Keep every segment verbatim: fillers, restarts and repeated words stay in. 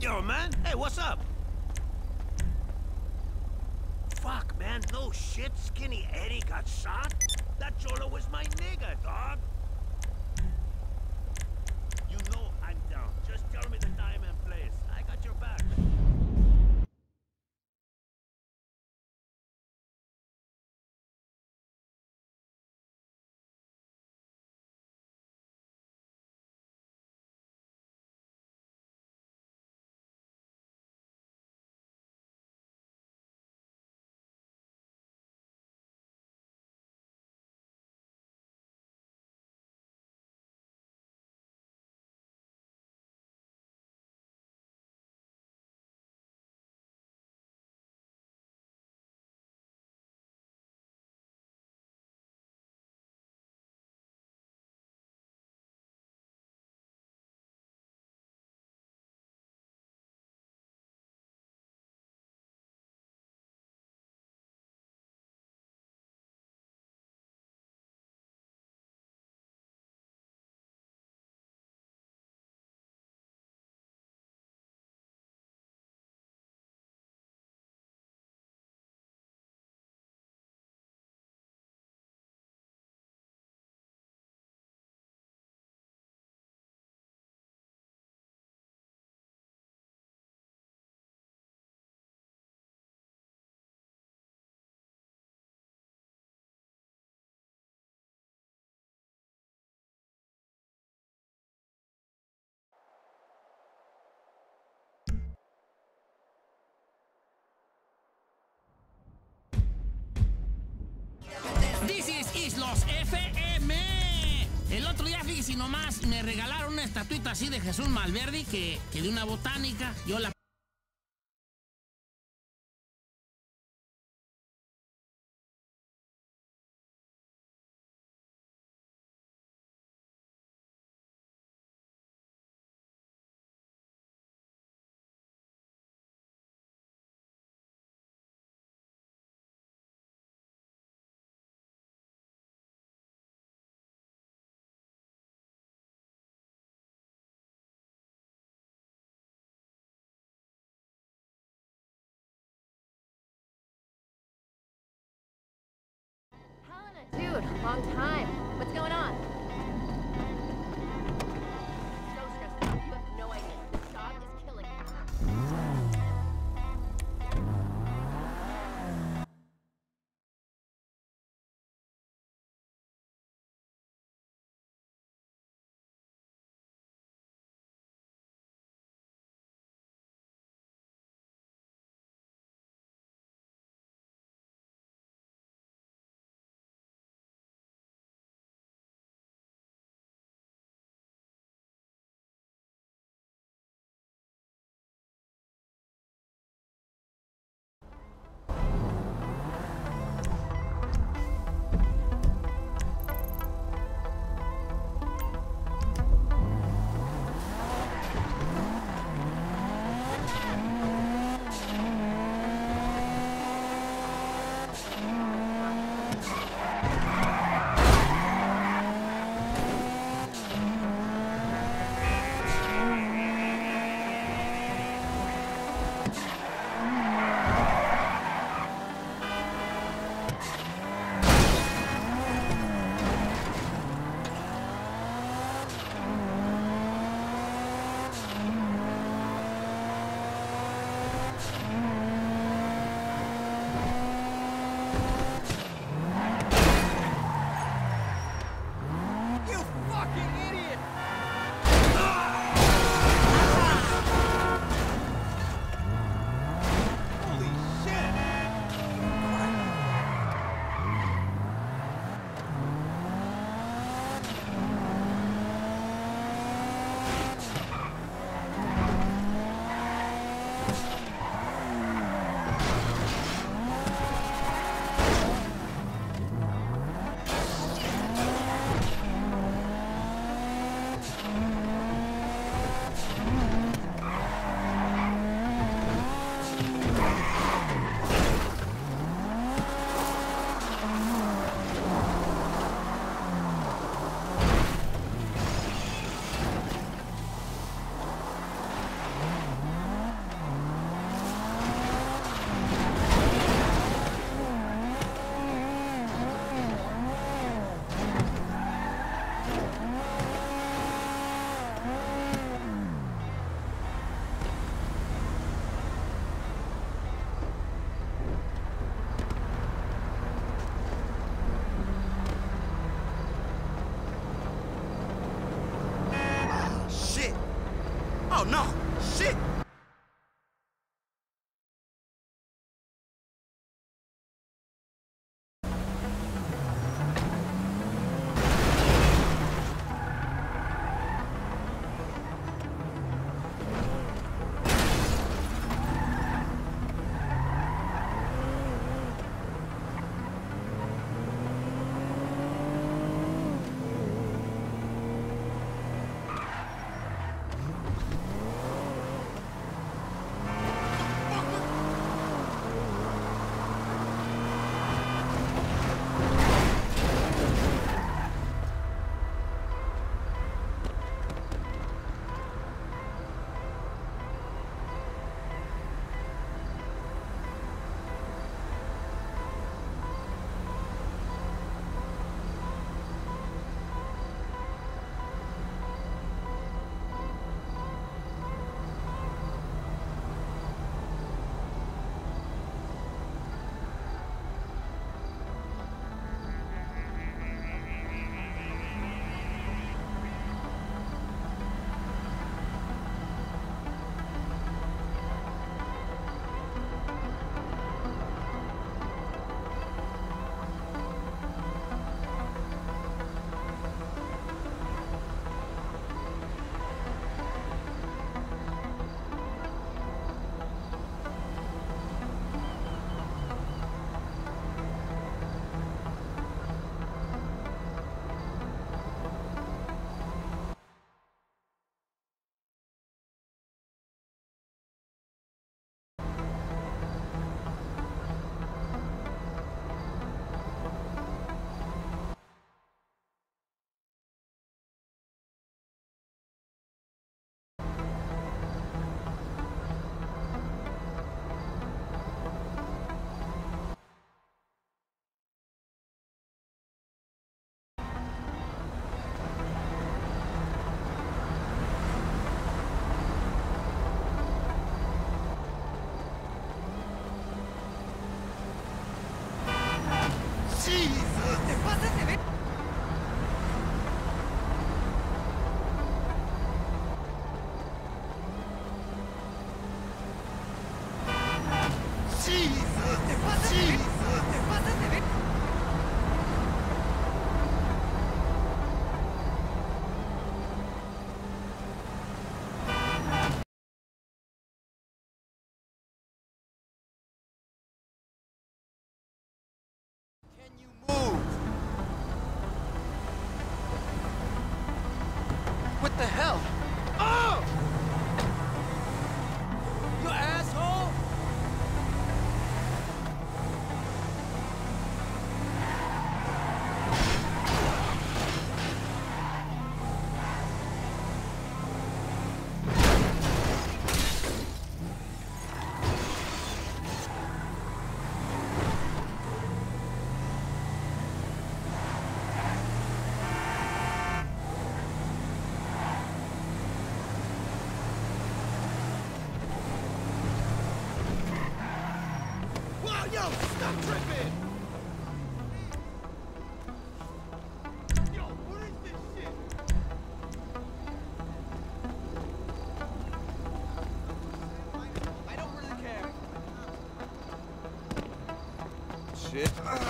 Yo, man. Hey, what's up? Fuck, man. No shit. Skinny Eddie got shot? That Cholo was my nigga, dog. You know I'm down. Just tell me the time and place. I got your back. This is Islos F M. El otro día, fíjese nomás, me regalaron una estatuita así de Jesús Malverdi que, que de una botánica. Yo la Helena, dude, long time. What's going on? What the hell? Oh! You asshole! Yo, stop tripping! Yo, what is this shit? I don't really care. Shit.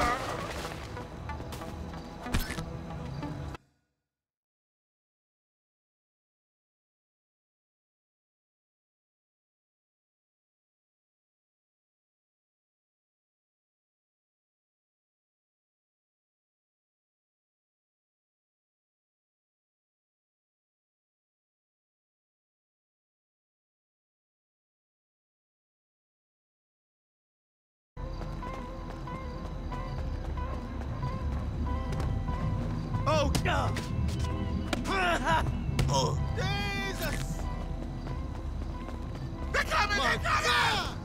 Oh, no! Oh. Jesus! They're coming! They're coming!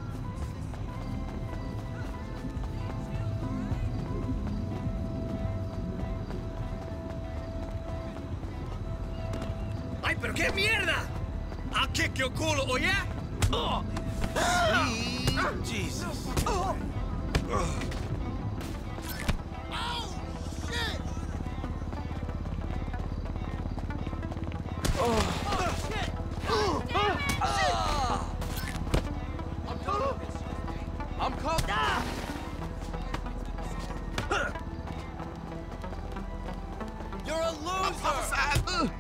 ¡Ay, pero qué mierda! I'll kick your culo, oye? Oh. Jesus. Oh. Oh. I'm called. Ah! You're a loser!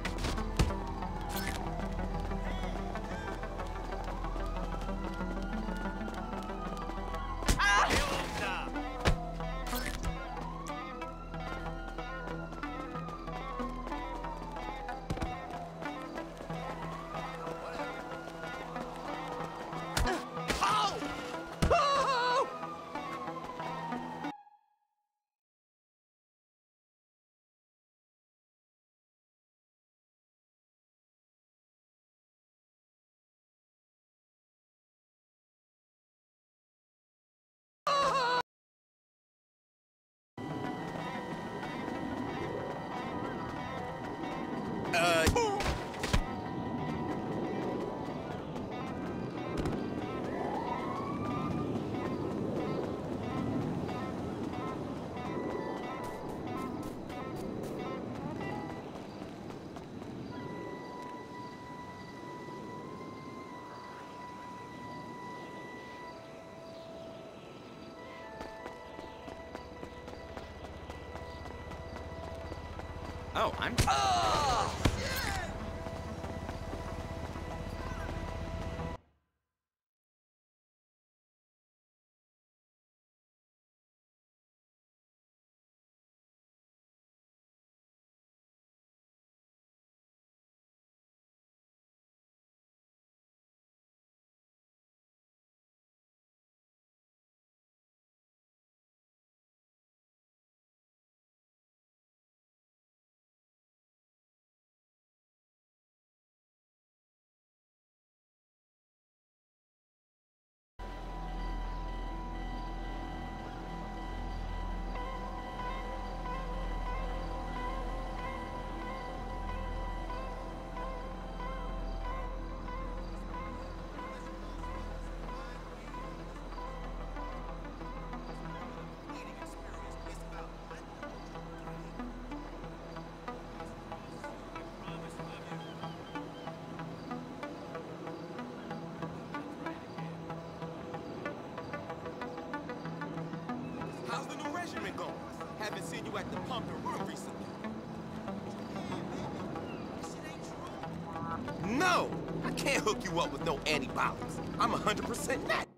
Oh, I'm... Oh! Haven't seen you at the pump and run recently. No! I can't hook you up with no antibiotics. I'm one hundred percent not.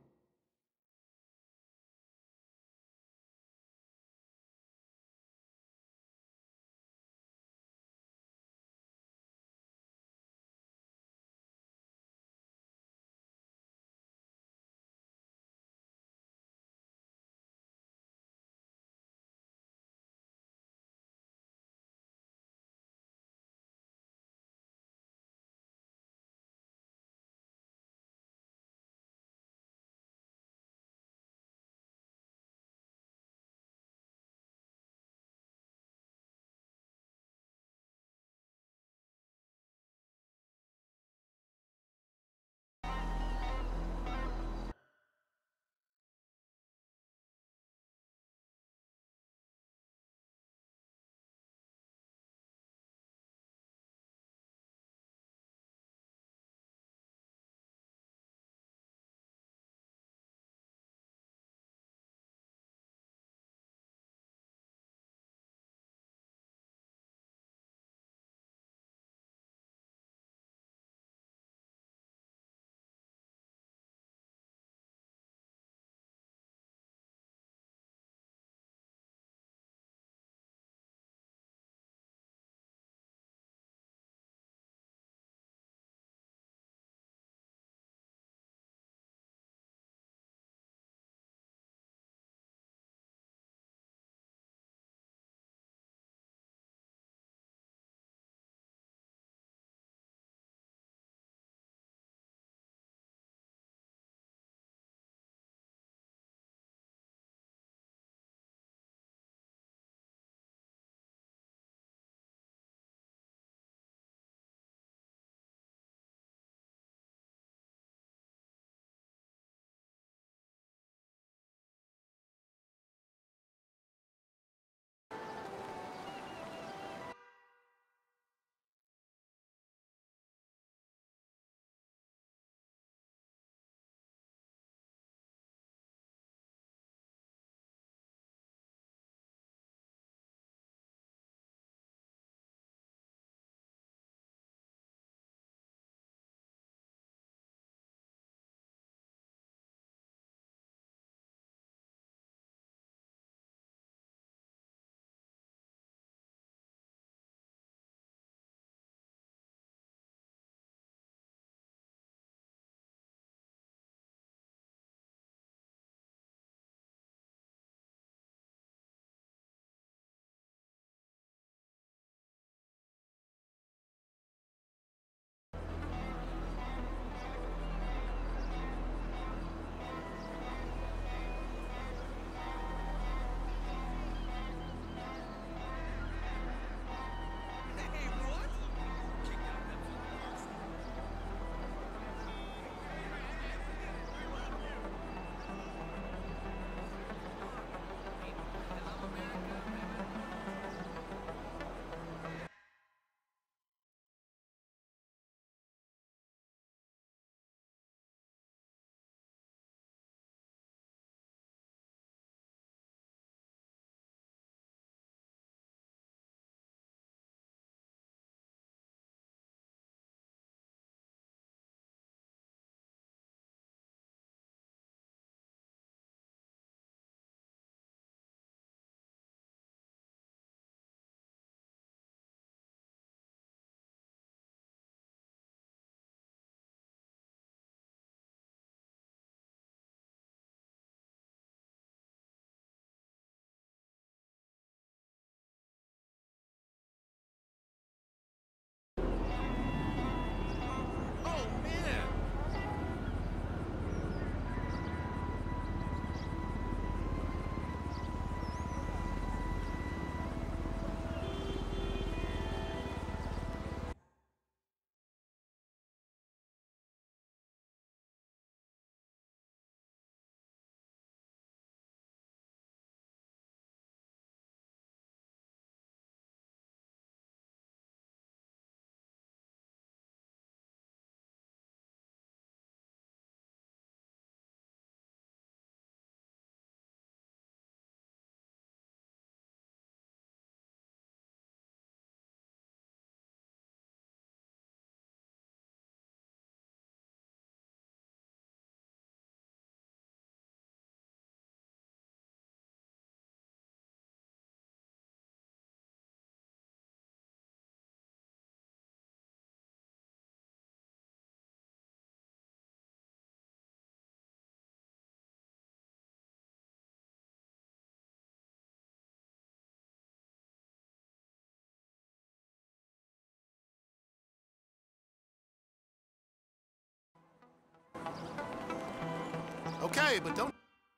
way, but don't...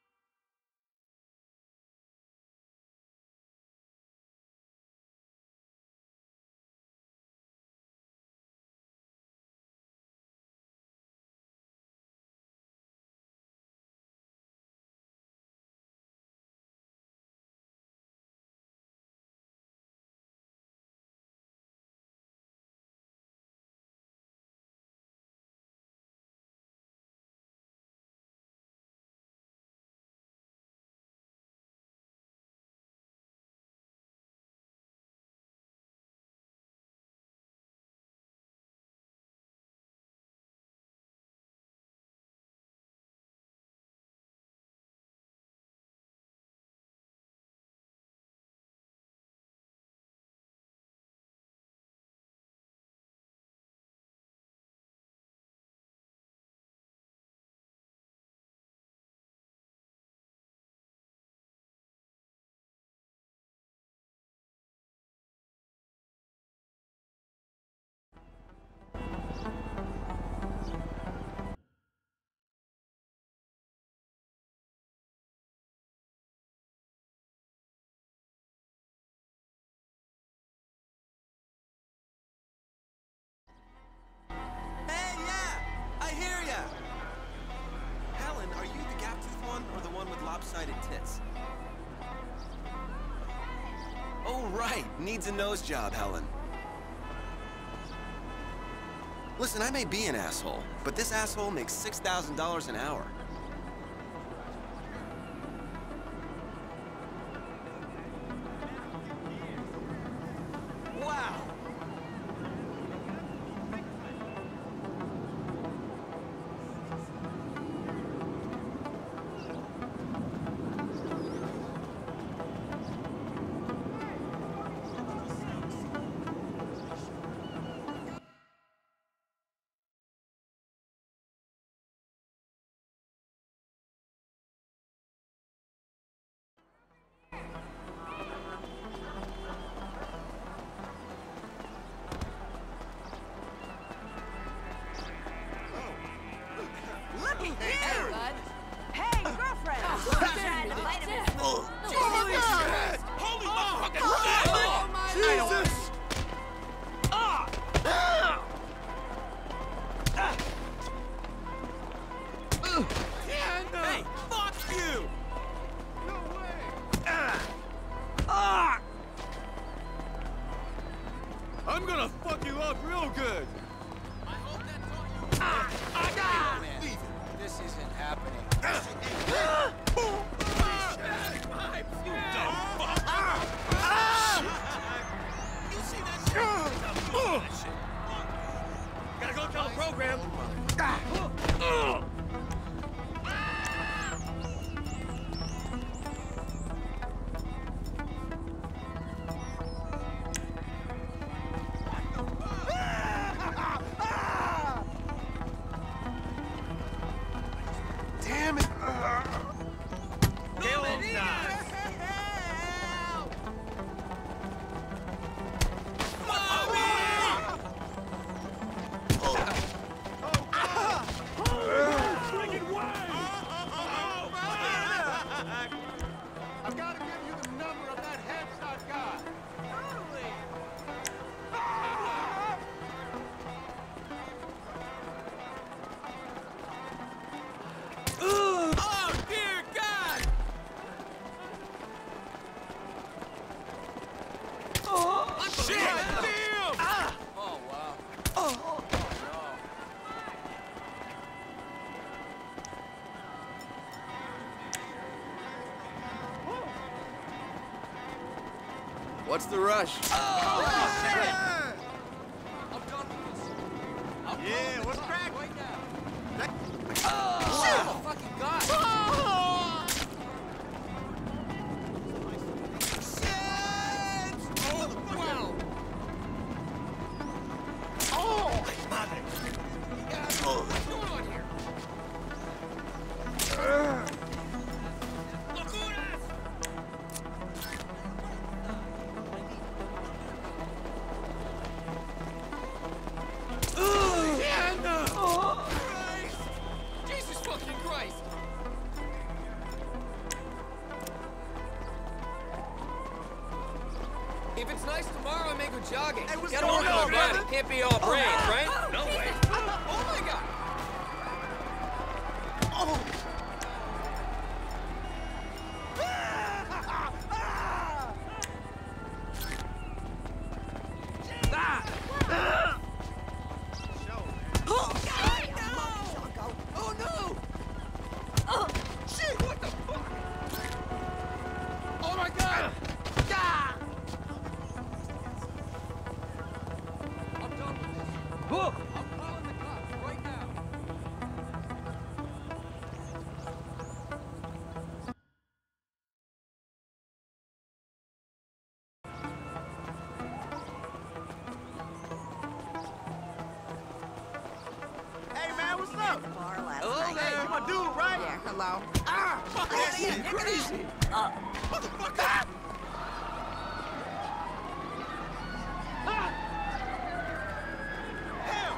Hey, yeah! I hear ya! Helen, are you the gap-toothed one or the one with lopsided tits? Oh, right. Needs a nose job, Helen. Listen, I may be an asshole, but this asshole makes six thousand dollars an hour. Wow! Hey, bud. Hey, girlfriend. Trying to fight him. Oh, Holy shit! Holy motherfucking shit! Jesus! Ah! Hey, fuck you! No way! Ah! I'm gonna fuck you up real good! I hope that taught you. Ah! I got Man, Leave it! this isn't happening. You dumb fuck! You see that shit? That shit. Gotta go tell the program. Damn it! Kill him, guys! I've got to give you the number of that headshot guy. Oh, dear God! Oh, shit! Damn! Ah! Oh, wow. Oh, no. What's the rush? Oh, shit! I'm done with this. I'm Yeah, calling what's the crack? cops right now. That- Oh, fucking God! Shit! Oh, wow! Oh, mother! Oh. What's going on here? Locuras! Jesus If it's nice tomorrow, I may go jogging. Hey, what's Get going on, on, man. brother? It can't be all brains, right? No way. Oh my God! Oh! Oh no! Oh shit! What the fuck? Oh my God! Ah! I'm done with this. Whoa. I'm calling the cops right now. Hey, man, what's up? Bar last Hello night. there. You my dude, right? Yeah, hello. Ah! Fuck that shit. Crazy. Uh, Motherfucker! Hell!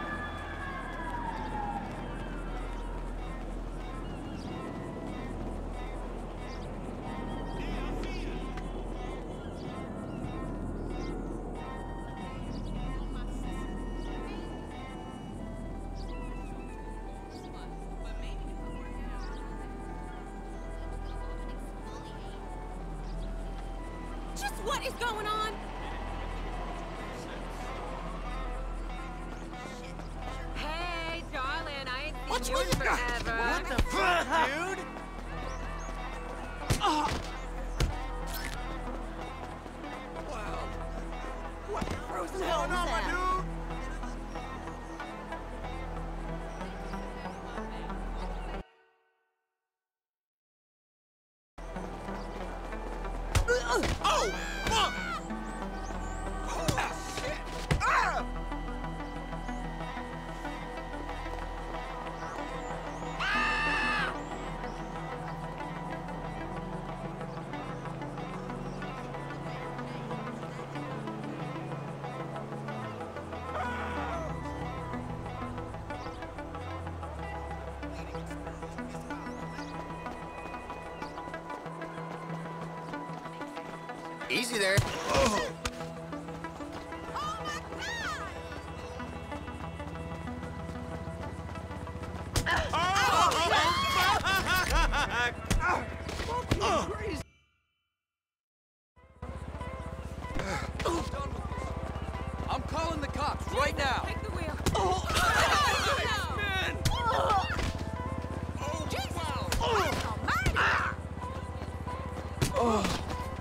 just what is going on? Hey, darling, I ain't seen What's you in with you? forever. What the fuck, dude? Oh. Wow. What the Frozen hell going on, my Hell's dude? Oh, fuck! Oh, shit! Ah! Easy there. Oh. I'm calling the cops right now. Take the wheel. Oh, Oh, man! Oh, Jesus wow. Christ almighty! Oh.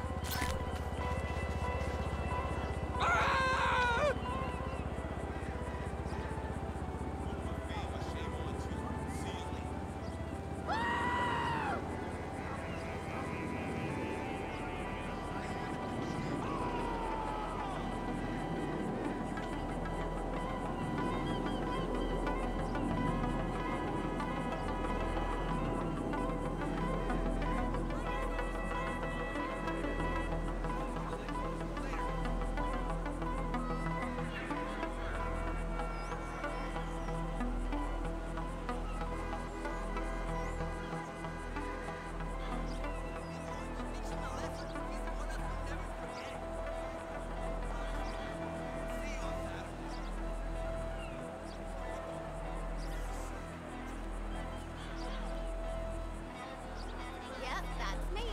Yep, that's me.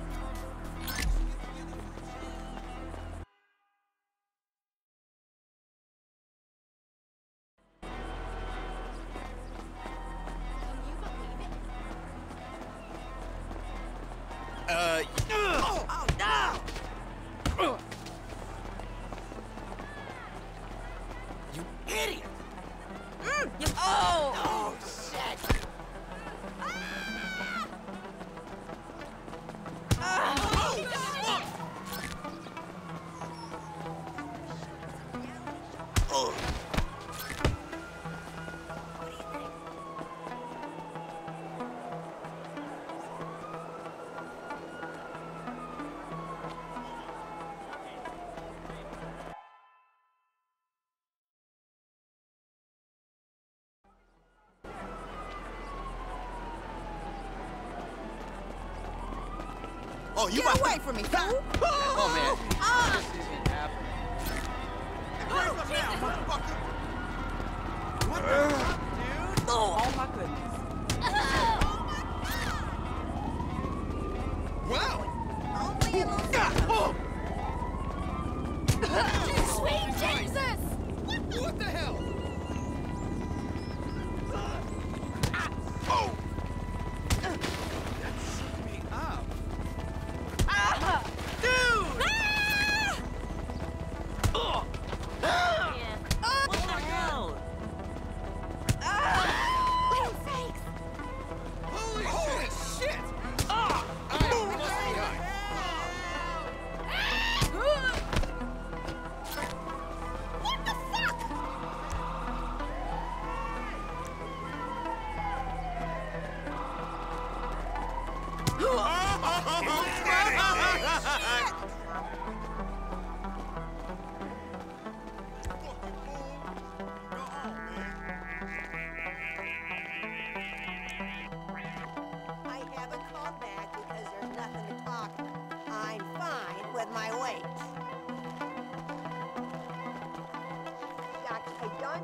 Uh, oh, Oh, no! you idiot! Mm, you, oh! Oh, shit! Oh. Oh, you Get about away from me, fool! Oh, man. Ah!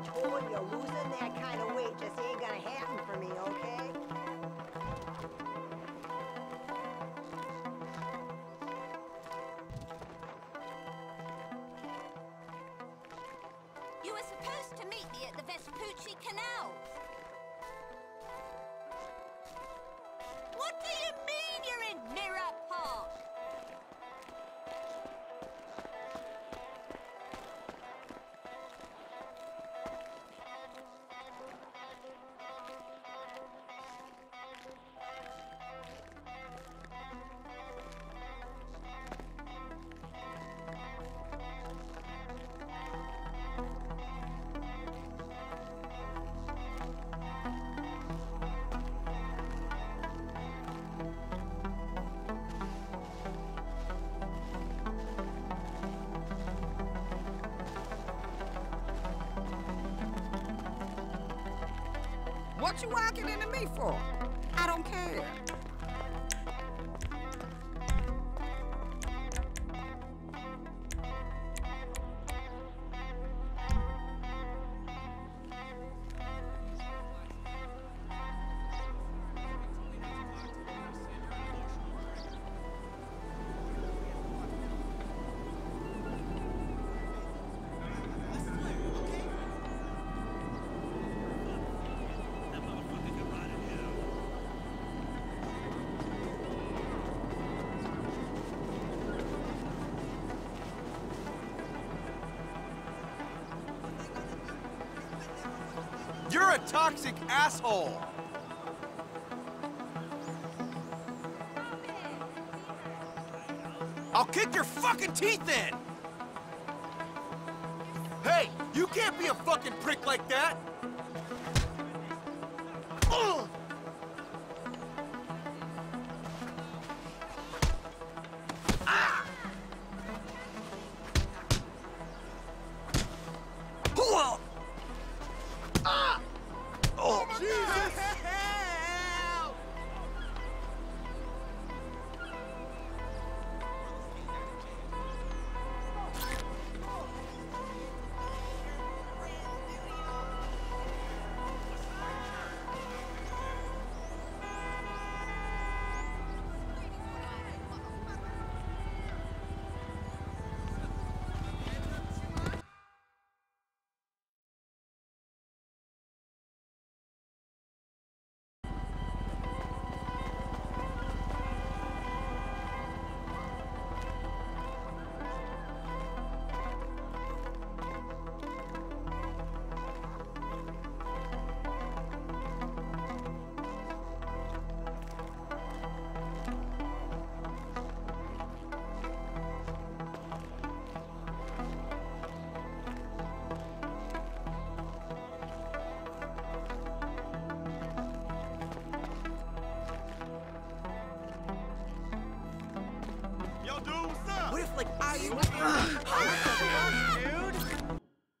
told you, losing that kind of weight just ain't gonna happen for me, okay? You were supposed to meet me at the Vespucci Canals. What do you mean you're in Mirror Park? What you walking into me for? I don't care. You're a toxic asshole! I'll kick your fucking teeth in! Hey, you can't be a fucking prick like that! Ugh! Ah! Whoa! Ah! Oh, Jesus! Help! Yo, dude, what's up? What if, like, I... dude?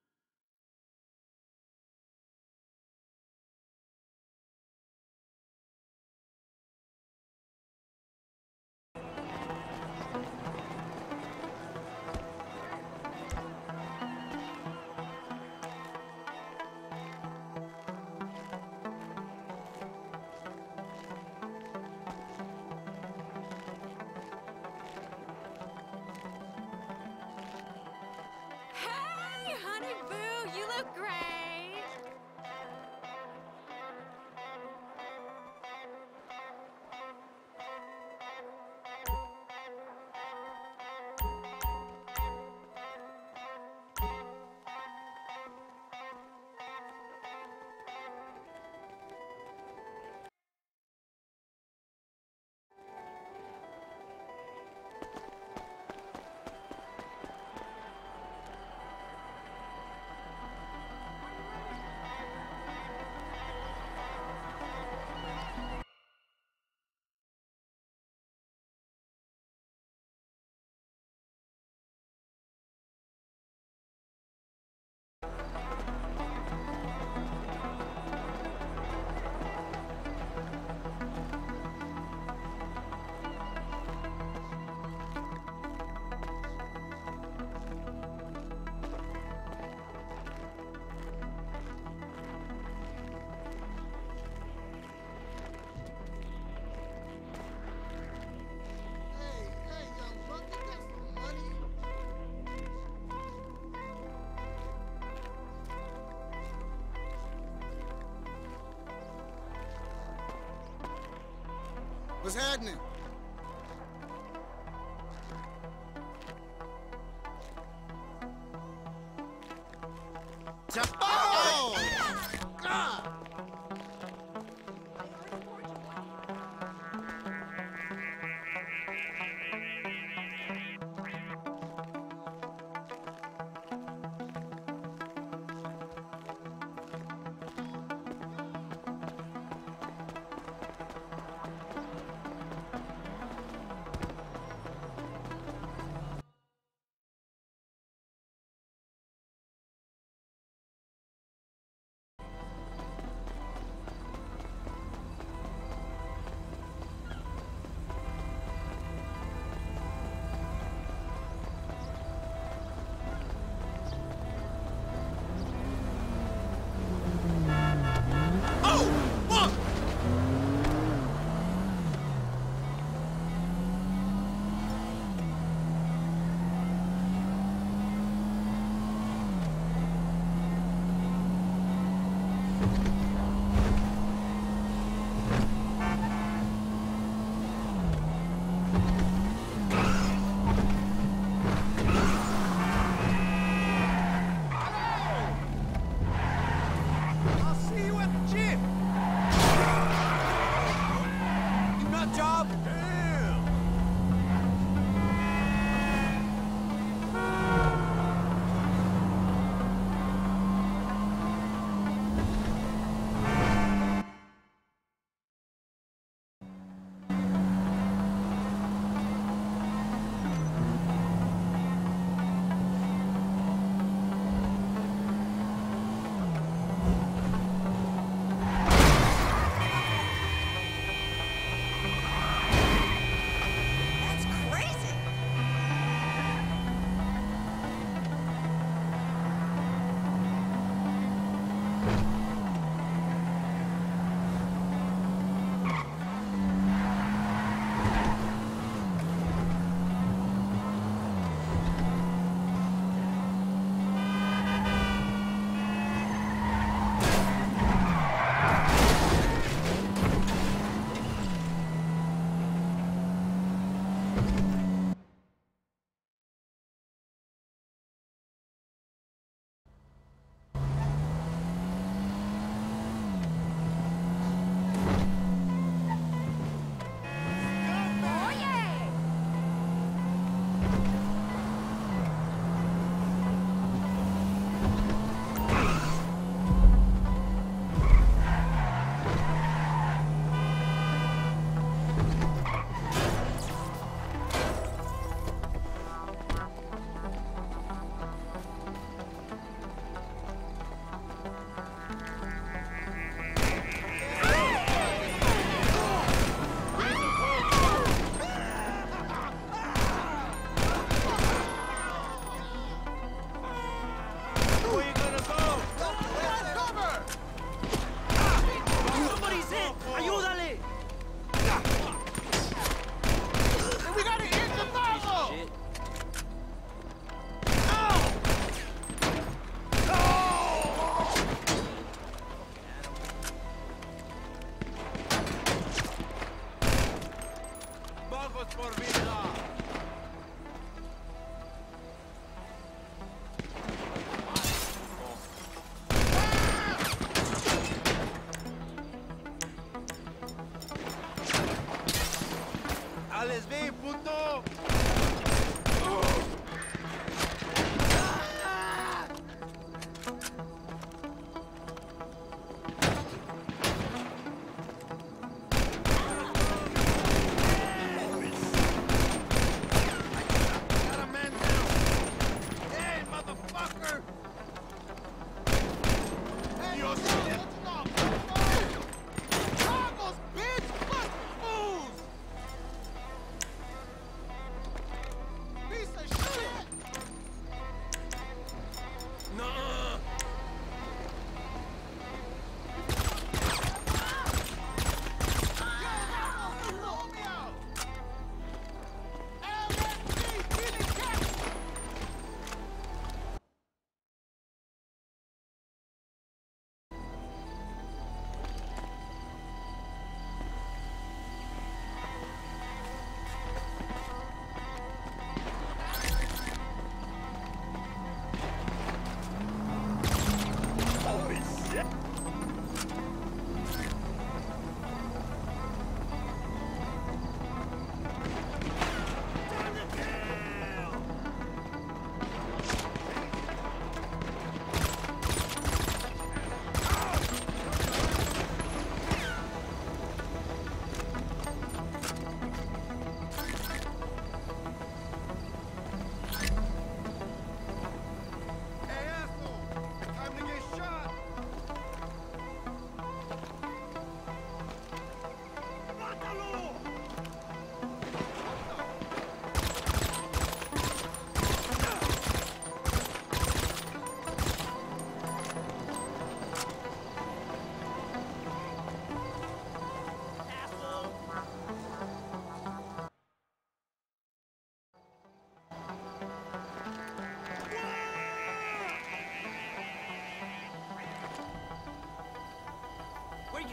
Hey, honey boo, you look great. What's happening?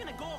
gonna go.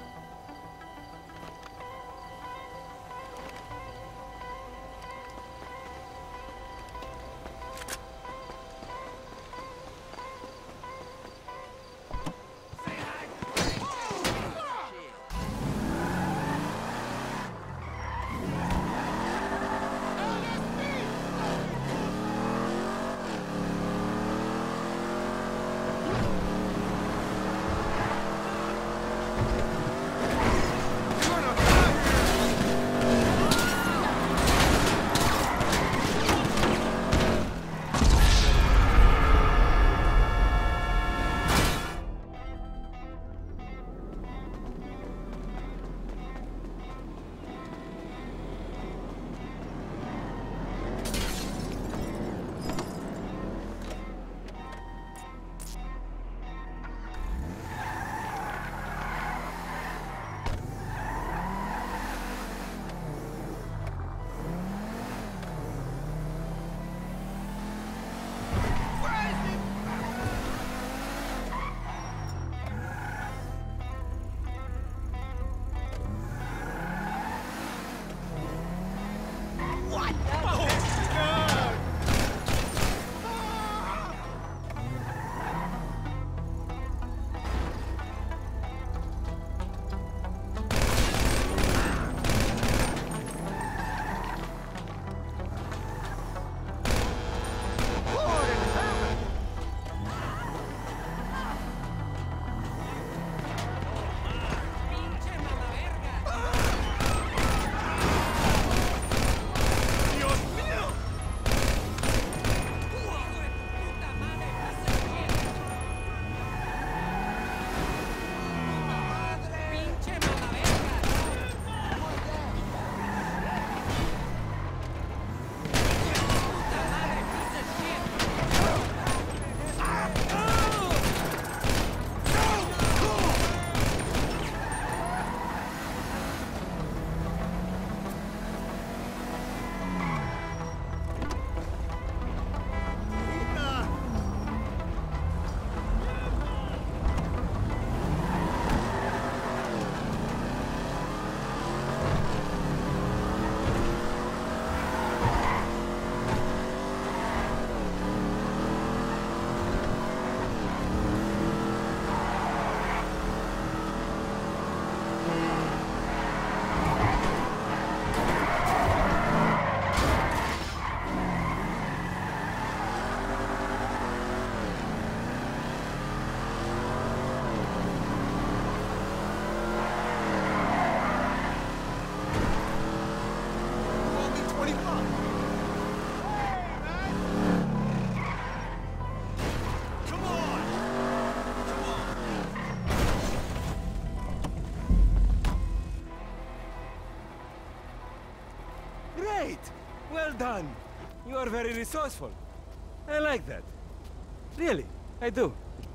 Great! Well done. You are very resourceful. I like that. Really, I do.